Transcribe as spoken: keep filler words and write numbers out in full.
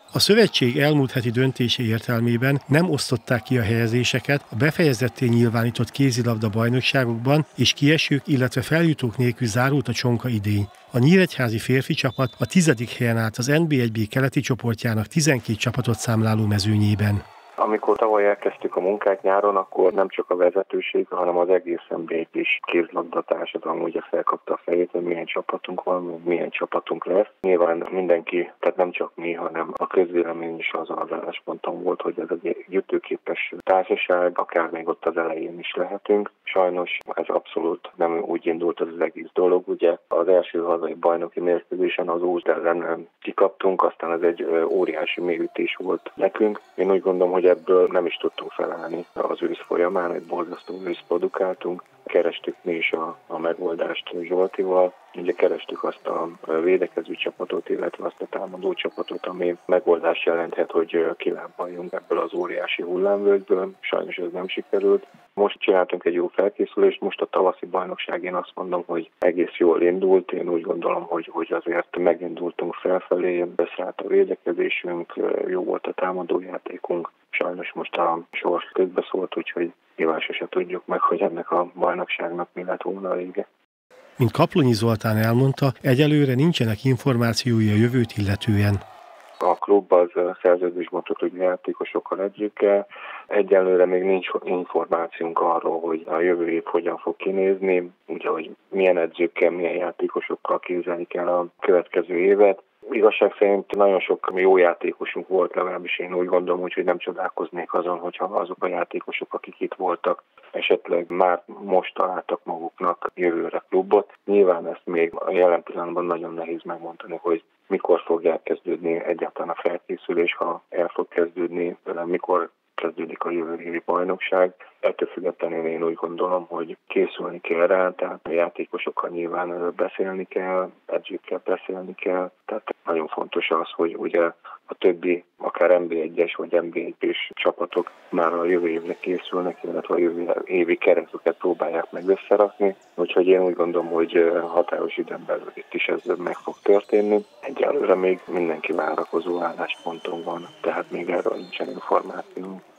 A szövetség elmúlt heti döntése értelmében nem osztották ki a helyezéseket a befejezetté nyilvánított kézilabda bajnokságokban, és kiesők, illetve feljutók nélkül zárult a csonka idény. A nyíregyházi férfi csapat a tizedik helyen állt az en bé egy bé keleti csoportjának tizenkét csapatot számláló mezőnyében. Amikor tavaly elkezdtük a munkát nyáron, akkor nem csak a vezetőség, hanem az egész en bé egy bés kézilabda társadalom ugye felkapta a fejét, hogy milyen csapatunk van, milyen csapatunk lesz. Nyilván mindenki, tehát nem csak mi, hanem a közvélemény is azon az állásponton volt, hogy ez egy ütőképes társaság, akár még ott az elején is lehetünk. Sajnos ez abszolút nem úgy indult az, az egész dolog. Ugye az első hazai bajnoki mérkőzésen az Ózd ellen kikaptunk, aztán ez egy óriási mélyütés volt nekünk. Én úgy gondolom, hogy ebből nem is tudtunk felállni az ősz folyamán, egy borzasztó ősz produkáltunk. Kerestük mi is a, a megoldást Zsoltival. Ugye kerestük azt a védekező csapatot, illetve azt a támadó csapatot, ami megoldást jelenthet, hogy kilábaljunk ebből az óriási hullámvölgyből. Sajnos ez nem sikerült. Most csináltunk egy jó felkészülést, most a tavaszi bajnokság én azt mondom, hogy egész jól indult. Én úgy gondolom, hogy, hogy azért megindultunk felfelé, beszállt a védekezésünk, jó volt a támadójátékunk. Sajnos most a sors közbeszólt, úgyhogy nyilván sose tudjuk meg, hogy ennek a bajnokságnak mi lett volna a vége. Mint Kaplonyi Zoltán elmondta, egyelőre nincsenek információi a jövőt illetően. A klub az szerződésben tud, hogy játékosokkal edzőkkel. Egyelőre még nincs információnk arról, hogy a jövő év hogyan fog kinézni, ugye, hogy milyen edzőkkel, milyen játékosokkal képzelik el a következő évet. Igazság szerint nagyon sok jó játékosunk volt, legalábbis én úgy gondolom, hogy nem csodálkoznék azon, hogyha azok a játékosok, akik itt voltak, esetleg már most találtak maguknak jövőre klubot. Nyilván ezt még a jelen pillanatban nagyon nehéz megmondani, hogy mikor fog elkezdődni egyáltalán a felkészülés, ha el fog kezdődni, mikor kezdődik a jövő évi bajnokság. Ettől függetlenül én úgy gondolom, hogy készülni kell rá, tehát a játékosokkal nyilván beszélni kell, edzőkkel beszélni kell. Tehát nagyon fontos az, hogy ugye a többi, akár en bé egyes vagy en bé egy bés csapatok már a jövő évre készülnek, illetve a jövő évi keretüket próbálják meg összerakni. Úgyhogy én úgy gondolom, hogy határos időn belül itt is ez meg fog történni. Egyelőre még mindenki várakozó állásponton van, tehát még erről nincsen információnk.